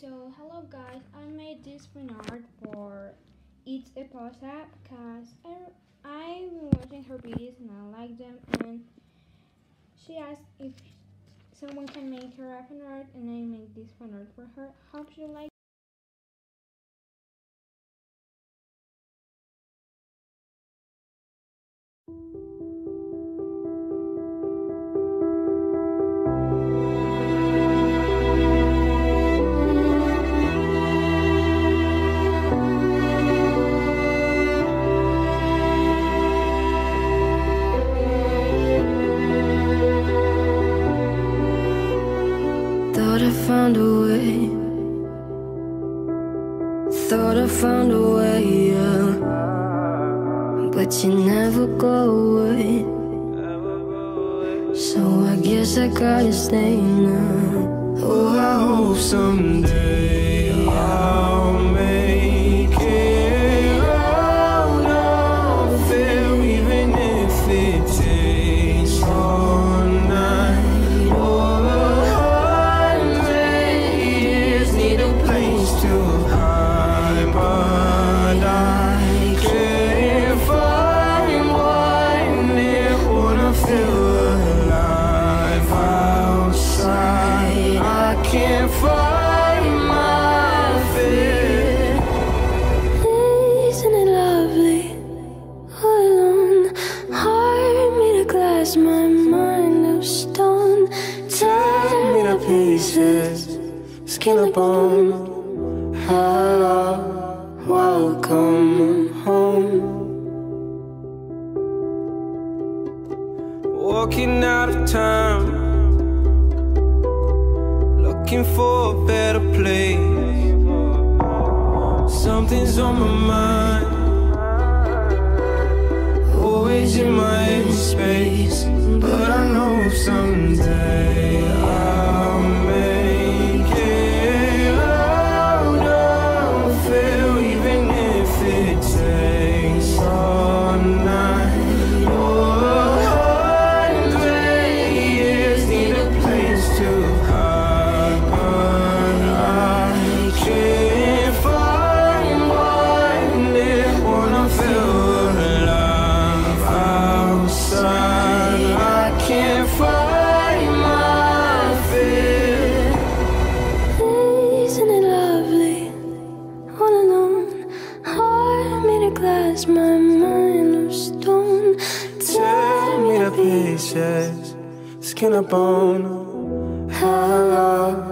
So hello guys, I made this fan art for It's Eposa because I've been watching her videos and I like them, and she asked if someone can make her a fan art, and I made this fan art for her. Hope you like. Thought I found a way. Thought I found a way, yeah. But you never go away. So I guess I gotta stay now. Oh, I hope someday I'll make it out of there, even if it takes all night or 100 years. Need a place to hide, but I can't find one near. Wanna feel alive outside. I can't find my fear. Isn't it lovely? All alone, heart made of glass, my mind of stone. Tear me to pieces, skin and bone. Hello, welcome home. Walking out of time, looking for a better place. Something's on my mind, always in my head space. But I know someday I'll make it out of there, even if it takes all night or 100 years. Need a place to hide, but I can't find one near. Wanna feel alive outside. I can't find my fear. Isn't it lovely? All alone, heart made of glass, my mind of stone. Tear me to pieces, skin and bone. Hello,